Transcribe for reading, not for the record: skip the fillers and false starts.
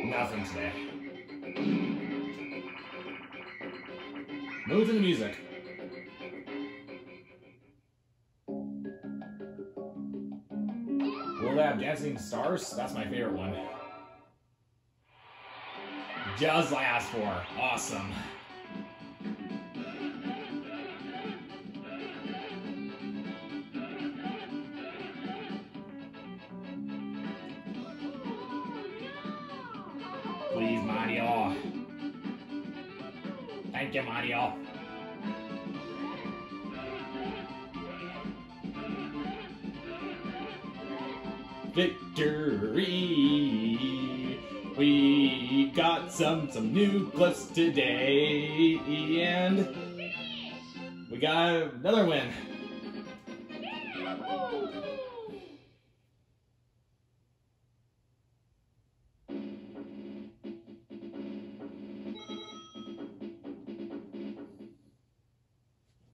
nothing today. Move to the music. Will they have Dancing Stars? That's my favorite one. Just like I asked for. Awesome. Please, Mario. Thank you, Mario. Victory! We got some new clips today, and we got another win.